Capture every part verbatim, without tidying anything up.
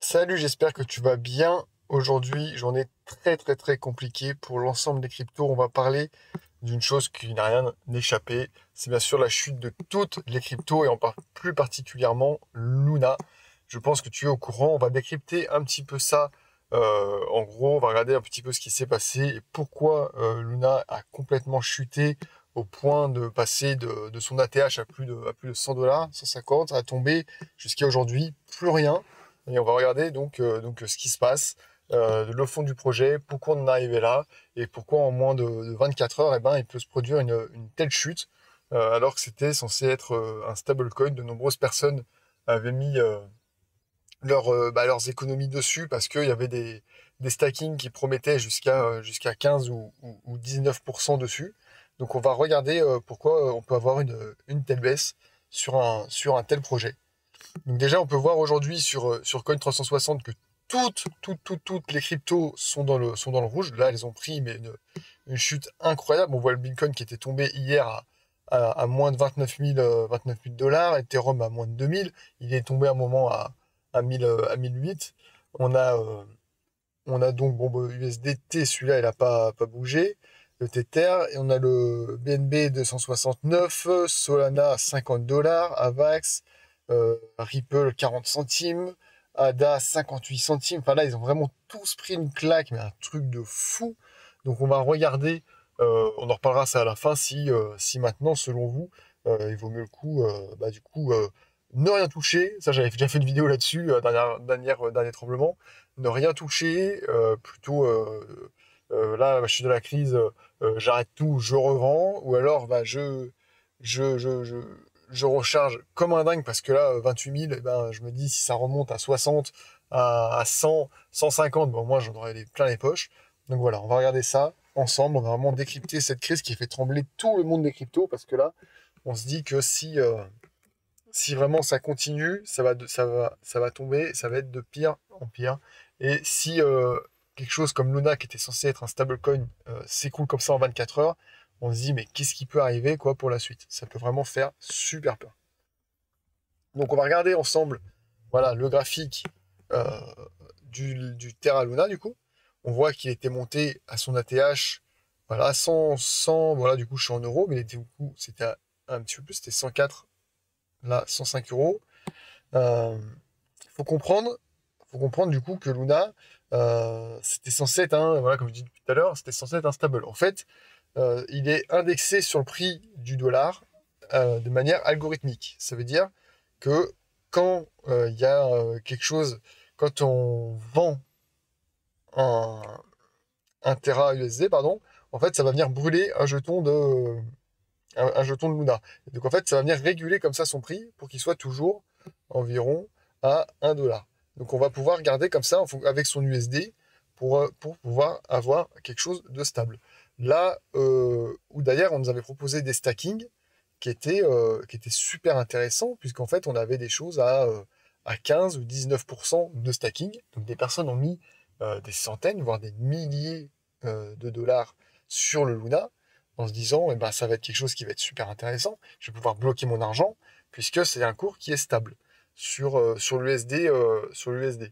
Salut, j'espère que tu vas bien. Aujourd'hui, journée très très très compliquée pour l'ensemble des cryptos. On va parler d'une chose qui n'a rien échappé. C'est bien sûr la chute de toutes les cryptos et en par- plus particulièrement Luna. Je pense que tu es au courant. On va décrypter un petit peu ça. Euh, en gros, on va regarder un petit peu ce qui s'est passé et pourquoi euh, Luna a complètement chuté au point de passer de, de son A T H à plus de, à plus de cent dollars, cent cinquante, à tomber jusqu'à aujourd'hui plus rien. Et on va regarder donc, euh, donc ce qui se passe, euh, le fond du projet, pourquoi on en est arrivé là, et pourquoi en moins de, de vingt-quatre heures, eh ben, il peut se produire une, une telle chute, euh, alors que c'était censé être euh, un stablecoin. De nombreuses personnes avaient mis euh, leur, euh, bah, leurs économies dessus parce qu'il y avait des, des stackings qui promettaient jusqu'à euh, jusqu'à quinze ou, ou, ou dix-neuf pour cent dessus. Donc on va regarder euh, pourquoi on peut avoir une, une telle baisse sur un, sur un tel projet. Donc déjà, on peut voir aujourd'hui sur, euh, sur Coin trois cent soixante que toutes, toutes, toutes, toutes les cryptos sont dans le, sont dans le rouge. Là, elles ont pris mais une, une chute incroyable. On voit le Bitcoin qui était tombé hier à, à, à moins de vingt-neuf mille euh, vingt-neuf mille dollars, Ethereum à moins de deux mille. Il est tombé à un moment à, à mille, euh, à mille huit. On a, euh, on a donc bon, bah, U S D T, celui-là, il n'a pas, pas bougé. Le Tether, et on a le B N B deux cent soixante-neuf, Solana cinquante dollars, Avax, euh, Ripple quarante centimes, A D A cinquante-huit centimes. Enfin là, ils ont vraiment tous pris une claque, mais un truc de fou. Donc on va regarder, euh, on en reparlera ça à la fin, si, euh, si maintenant, selon vous, euh, il vaut mieux le coup, euh, bah, du coup, euh, ne rien toucher. Ça, j'avais déjà fait une vidéo là-dessus, euh, dernière, dernière, euh, dernier tremblement. Ne rien toucher, euh, plutôt euh, euh, là, je suis de la crise, euh, j'arrête tout, je revends, ou alors bah, je, je, je, je, je recharge comme un dingue parce que là, vingt-huit mille, eh ben, je me dis si ça remonte à soixante, à, à cent, cent cinquante, bon, moi j'en aurais les, plein les poches. Donc voilà, on va regarder ça ensemble, on va vraiment décrypter cette crise qui fait trembler tout le monde des cryptos parce que là, on se dit que si, euh, si vraiment ça continue, ça va, de- ça va, ça va tomber, ça va être de pire en pire. Et si euh, quelque chose comme Luna, qui était censé être un stablecoin, euh, s'écoule comme ça en vingt-quatre heures, on se dit, mais qu'est-ce qui peut arriver quoi pour la suite? Ça peut vraiment faire super peur. Donc on va regarder ensemble, voilà, le graphique euh, du, du Terra Luna, du coup. On voit qu'il était monté à son A T H, voilà, cent, cent, voilà, du coup je suis en euros, mais il était, du coup, c'était un petit peu plus, c'était cent quatre, là, cent cinq euros. Euh, faut comprendre, faut comprendre du coup que Luna, euh, c'était censé être un, voilà, comme je dis depuis tout à l'heure, c'était censé être un stable. En fait, euh, il est indexé sur le prix du dollar euh, de manière algorithmique. Ça veut dire que quand euh, il y a euh, quelque chose, quand on vend un, un Tera U S D, pardon, en fait, ça va venir brûler un jeton de, un, un jeton de Luna. Et donc en fait, ça va venir réguler comme ça son prix pour qu'il soit toujours environ à un dollar. Donc on va pouvoir garder comme ça avec son U S D pour, euh, pour pouvoir avoir quelque chose de stable. Là euh, où d'ailleurs on nous avait proposé des stackings qui étaient, euh, qui étaient super intéressants, puisqu'en fait on avait des choses à, euh, à quinze ou dix-neuf pour cent de stacking. Donc des personnes ont mis euh, des centaines, voire des milliers euh, de dollars sur le Luna en se disant, eh ben, ça va être quelque chose qui va être super intéressant. Je vais pouvoir bloquer mon argent puisque c'est un cours qui est stable sur, euh, sur l'U S D. Euh, sur l'U S D.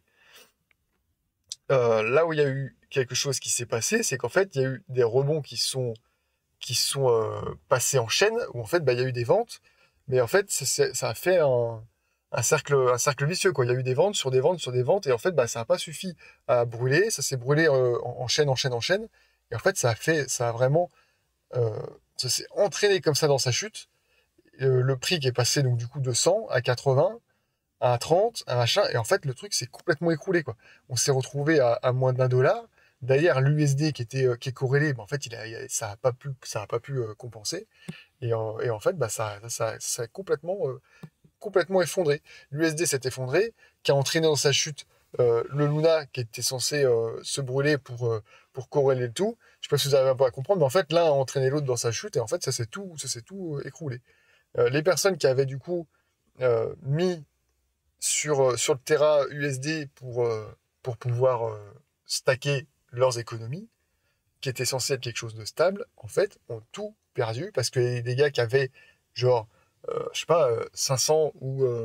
Euh, là où il y a eu quelque chose qui s'est passé, c'est qu'en fait, il y a eu des rebonds qui sont, qui sont euh, passés en chaîne, où en fait, bah, il y a eu des ventes, mais en fait, ça, ça a fait un, un cercle, un cercle vicieux, quoi. Il y a eu des ventes sur des ventes sur des ventes, et en fait, bah, ça n'a pas suffi à brûler, ça s'est brûlé euh, en, en chaîne, en chaîne, en chaîne, et en fait, ça a fait, ça a vraiment euh, ça s'est entraîné comme ça dans sa chute. Euh, le prix qui est passé donc du coup de cent à quatre-vingts, à trente, à machin, et en fait le truc s'est complètement écroulé quoi. On s'est retrouvé à, à moins d'un dollar. D'ailleurs l'U S D qui était euh, qui est corrélé, ben, en fait il a, il a- ça a pas pu ça a pas pu euh, compenser. Et en, et en fait bah, ça ça, ça a complètement euh, complètement effondré. L'U S D s'est effondré, qui a entraîné dans sa chute euh, le Luna qui était censé euh, se brûler pour, euh, pour corréler le tout. Je sais pas si vous avez un peu à comprendre, mais en fait, l'un a entraîné l'autre dans sa chute et en fait, ça s'est tout, ça s'est tout euh, écroulé. Euh, les personnes qui avaient du coup euh, mis sur, euh, sur le Terra U S D pour, euh, pour pouvoir euh, stacker leurs économies, qui était censé être quelque chose de stable, en fait, ont tout perdu parce que les gars qui avaient genre, euh, je sais pas, euh, cinq cents ou euh, enfin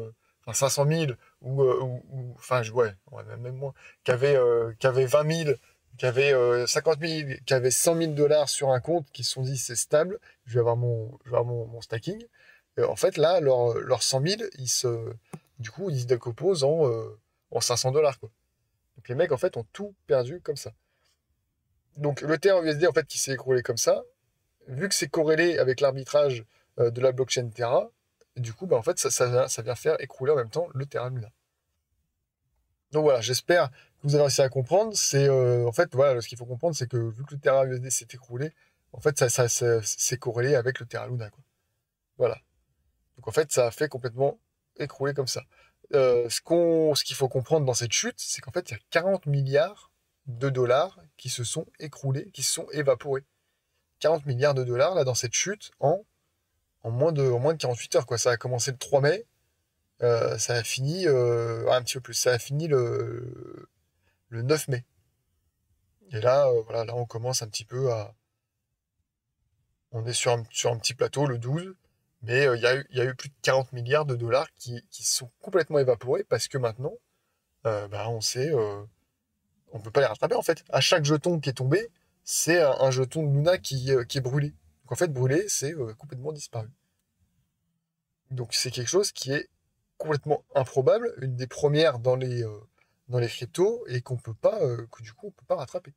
enfin cinq cent mille, ou, euh, ou, ou- enfin, je- ouais, ouais, même même moins, qui avait, euh, qui avait vingt mille, qui avait euh, cinquante mille, qui avait cent mille dollars sur un compte, qui se sont dit c'est stable, je vais avoir mon, je vais avoir mon, mon stacking. Et en fait, là, leurs leurs cent mille, ils se, du coup, ils se décomposent en, euh, en cinq cents dollars, quoi. Donc les mecs, en fait, ont tout perdu comme ça. Donc le Terra U S D, en fait, qui s'est écroulé comme ça, vu que c'est corrélé avec l'arbitrage euh, de la blockchain Terra, du coup, bah, en fait, ça, ça, vient- ça vient faire écrouler en même temps le Terra Luna. Donc voilà, j'espère que vous avez réussi à comprendre. C'est euh, en fait, voilà, ce qu'il faut comprendre, c'est que vu que le Terra U S D s'est écroulé, en fait, ça, ça, ça- c'est corrélé avec le Terra Luna, quoi. Voilà. Donc en fait, ça a fait complètement écrouler comme ça. Euh, ce qu'on, ce qu'il faut comprendre dans cette chute, c'est qu'en fait, il y a quarante milliards de dollars qui se sont écroulés, qui se sont évaporés. quarante milliards de dollars là dans cette chute en, en moins de, en moins de quarante-huit heures, quoi. Ça a commencé le trois mai, euh, ça a fini euh, un petit peu plus, ça a fini le, le neuf mai. Et là, euh, voilà, là on commence un petit peu à, on est sur un, sur un petit plateau le douze, mais euh, il y a eu, il y a eu plus de quarante milliards de dollars qui, qui se sont complètement évaporés parce que maintenant, euh, bah, on sait, euh, on peut pas les rattraper en fait. À chaque jeton qui est tombé, c'est un, un jeton de Luna qui, euh, qui est brûlé. Donc en fait, brûlé, c'est euh, complètement disparu. Donc c'est quelque chose qui est complètement improbable, une des premières dans les, euh, dans les cryptos et qu'on peut pas, euh, que du coup on peut pas rattraper.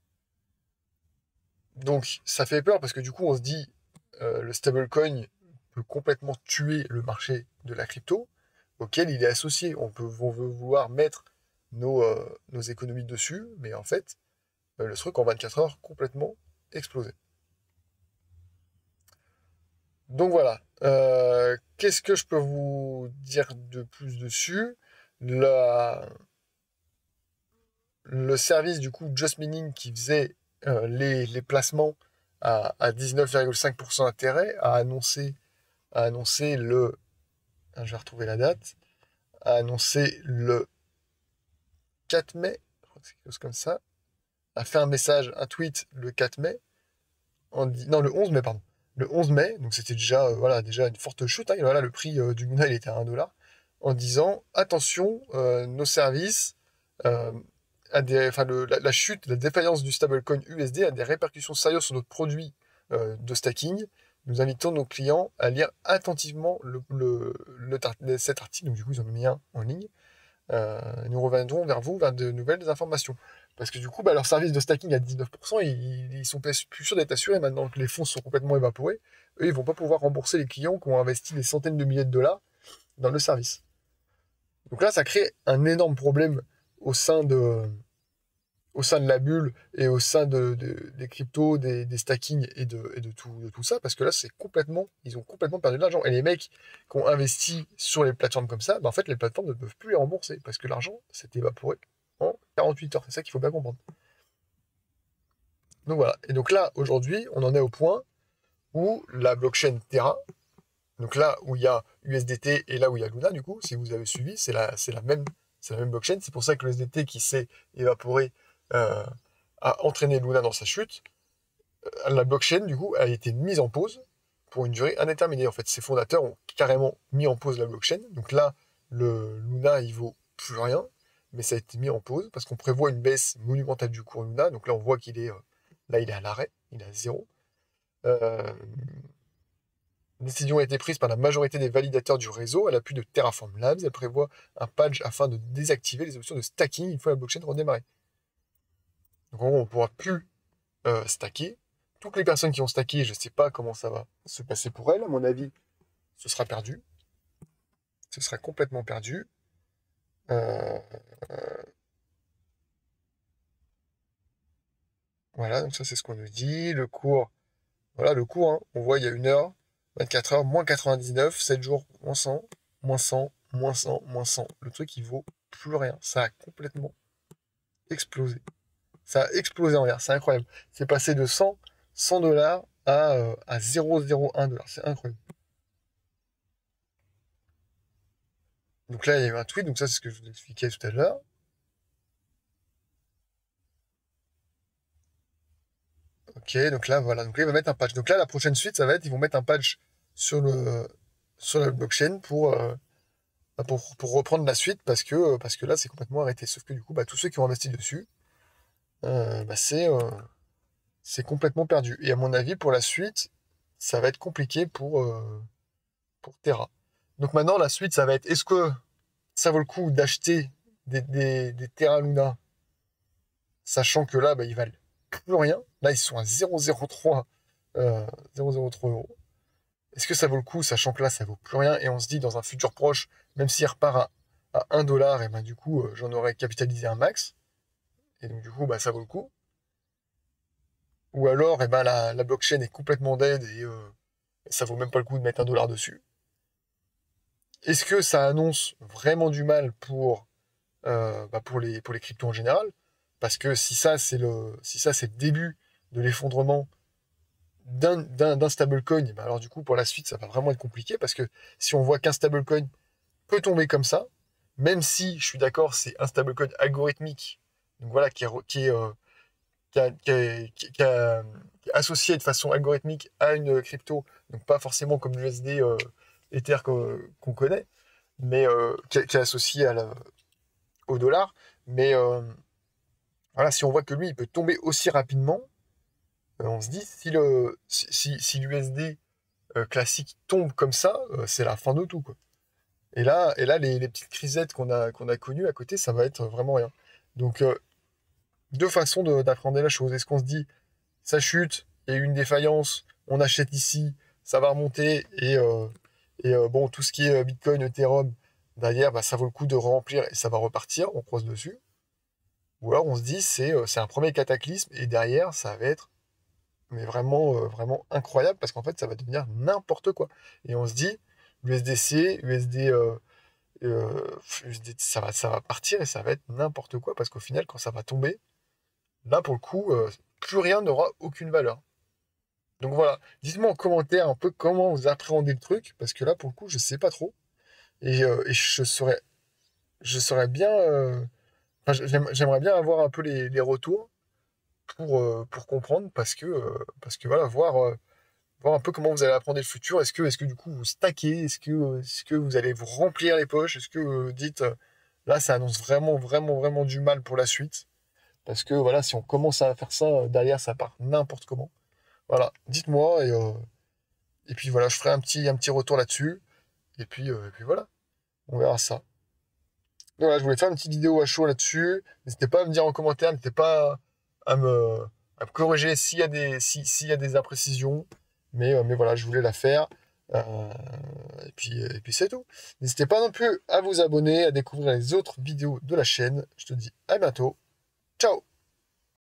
Donc ça fait peur parce que du coup on se dit euh, le stablecoin peut complètement tuer le marché de la crypto auquel il est associé. On peut on veut vouloir mettre nos, euh, nos économies dessus, mais en fait euh, le truc en vingt-quatre heures complètement explosé. Donc voilà. Euh, qu'est-ce que je peux vous dire de plus dessus? La, le service du coup Just Mining qui faisait euh, les, les placements à, à dix-neuf virgule cinq pour cent d'intérêt a annoncé, a annoncé le, je vais retrouver la date, a annoncé le quatre mai, je crois que c'est quelque chose comme ça, a fait un message, un tweet le quatre mai, en, non le onze mai pardon, le onze mai, donc c'était déjà, euh, voilà, déjà une forte chute, hein, et voilà, le prix euh, du Luna il était à un dollar, en disant attention, euh, nos services, euh, a des, enfin, le- la, la chute, la défaillance du stablecoin U S D a des répercussions sérieuses sur notre produit euh, de stacking. Nous invitons nos clients à lire attentivement le, le- le tar- cet article. Donc, du coup, ils ont mis un en ligne. Euh, nous reviendrons vers vous vers de nouvelles informations. Parce que du coup, bah, leur service de stacking à dix-neuf pour cent, ils, ils sont plus sûrs d'être assurés maintenant que les fonds sont complètement évaporés. Eux, ils vont pas pouvoir rembourser les clients qui ont investi des centaines de milliers de dollars dans le service. Donc là, ça crée un énorme problème au sein de, au sein de la bulle et au sein de, de- des cryptos, des, des stackings et de, et de tout, de tout ça, parce que là, c'est complètement, ils ont complètement perdu de l'argent. Et les mecs qui ont investi sur les plateformes comme ça, bah, en fait, les plateformes ne peuvent plus les rembourser, parce que l'argent s'est évaporé en quarante-huit heures. C'est ça qu'il faut bien comprendre. Donc voilà. Et donc là, aujourd'hui, on en est au point où la blockchain Terra, donc là où il y a U S D T et là où il y a Luna, du coup, si vous avez suivi, c'est la, c'est la même, c'est la même blockchain. C'est pour ça que le U S D T qui s'est évaporé euh, a entraîné Luna dans sa chute. Euh, La blockchain, du coup, a été mise en pause pour une durée indéterminée. En fait, ses fondateurs ont carrément mis en pause la blockchain. Donc là, le Luna, il vaut plus rien, mais ça a été mis en pause parce qu'on prévoit une baisse monumentale du cours Luna. Donc là, on voit qu'il est, euh, là, il est à l'arrêt, il est à zéro. Euh, Une décision a été prise par la majorité des validateurs du réseau à l'appui de Terraform Labs. Elle prévoit un patch afin de désactiver les options de stacking une fois la blockchain redémarrée. Donc en gros, on ne pourra plus euh, stacker. Toutes les personnes qui ont stacké, je ne sais pas comment ça va se passer pour elles. À mon avis, ce sera perdu. Ce sera complètement perdu. Euh, euh, voilà, donc ça c'est ce qu'on nous dit. Le cours, voilà le cours, hein. On voit il y a une heure, vingt-quatre heures, moins quatre-vingt-dix-neuf, sept jours, moins cent, moins cent, moins cent, moins cent. Le truc, il vaut plus rien. Ça a complètement explosé. Ça a explosé en l'air, c'est incroyable. C'est passé de cent, cent dollars à, euh, à zéro virgule zéro un dollar. C'est incroyable. Donc là, il y a eu un tweet, donc ça, c'est ce que je vous expliquais tout à l'heure. Ok, donc là, voilà. Donc là, il va mettre un patch. Donc là, la prochaine suite, ça va être, ils vont mettre un patch sur le, sur la blockchain pour, euh, bah, pour, pour reprendre la suite parce que, parce que là, c'est complètement arrêté. Sauf que du coup, bah, tous ceux qui ont investi dessus, euh, bah, c'est euh, c'est complètement perdu. Et à mon avis, pour la suite, ça va être compliqué pour, euh, pour Terra. Donc maintenant, la suite, ça va être, est-ce que ça vaut le coup d'acheter des, des, des Terra Luna, sachant que là, bah, ils valent plus rien. Là, ils sont à zéro virgule zéro trois euh, zéro virgule zéro trois euros. Est-ce que ça vaut le coup, sachant que là, ça vaut plus rien, et on se dit, dans un futur proche, même s'il repart à, à un dollar, et ben du coup, euh, j'en aurais capitalisé un max, et donc du coup, bah, ça vaut le coup. Ou alors, eh ben, la, la blockchain est complètement dead, et euh, ça vaut même pas le coup de mettre un dollar dessus. Est-ce que ça annonce vraiment du mal pour, euh, bah, pour les, pour les cryptos en général? Parce que si ça, c'est le, si ça, c'est le début de l'effondrement d'un, d'un, d'un stablecoin, eh ben alors du coup, pour la suite, ça va vraiment être compliqué, parce que si on voit qu'un stablecoin peut tomber comme ça, même si, je suis d'accord, c'est un stablecoin algorithmique, donc voilà, qui est, qui est, euh, qui a- qui est- qui- qui a- qui est associé de façon algorithmique à une crypto, donc pas forcément comme l'U S D euh, Ether qu'on qu'on connaît, mais euh, qui, est qui est associé à la- au dollar. Mais euh, voilà, si on voit que lui, il peut tomber aussi rapidement, euh, on se dit, si le, si, si, si l'U S D euh, classique tombe comme ça, euh, c'est la fin de tout, quoi. Et là, et là les, les petites crisettes qu'on a, qu'on a connues à côté, ça va être vraiment rien. Donc, euh, deux façons de- d'appréhender la chose. Est-ce qu'on se dit, ça chute, il y a eu une défaillance, on achète ici, ça va remonter, et, euh, et euh, bon, tout ce qui est euh, Bitcoin, Ethereum, derrière, bah, ça vaut le coup de remplir et ça va repartir, on croise dessus. Ou alors on se dit, c'est euh, c'est un premier cataclysme, et derrière, ça va être mais vraiment, euh, vraiment incroyable, parce qu'en fait, ça va devenir n'importe quoi. Et on se dit, U S D C, U S D, euh, euh, U S D, ça va, ça va partir et ça va être n'importe quoi, parce qu'au final, quand ça va tomber, là, pour le coup, euh, plus rien n'aura aucune valeur. Donc voilà, dites-moi en commentaire un peu comment vous appréhendez le truc, parce que là, pour le coup, je sais pas trop. Et, euh, et je serais, je serais bien. euh, enfin, j'aime- j'aimerais bien avoir un peu les, les retours pour, euh, pour comprendre, parce que, euh, parce que voilà, voir, euh, voir un peu comment vous allez apprendre le futur. Est-ce que, est-ce que du coup vous stackez? Est-ce que, euh, est-ce que vous allez vous remplir les poches? Est-ce que vous dites, euh, là, ça annonce vraiment, vraiment, vraiment du mal pour la suite? Parce que voilà, si on commence à faire ça, euh, derrière, ça part n'importe comment. Voilà, dites-moi, et, euh, et puis voilà, je ferai un petit, un petit retour là-dessus. Et puis, euh, et puis voilà, on verra ça. Donc voilà, je voulais faire une petite vidéo à chaud là-dessus. N'hésitez pas à me dire en commentaire, n'hésitez pas à me, à me corriger s'il y a des, si- s'il y a des imprécisions. Mais, euh, mais voilà, je voulais la faire. Euh, et puis, et puis c'est tout. N'hésitez pas non plus à vous abonner, à découvrir les autres vidéos de la chaîne. Je te dis à bientôt. Ciao!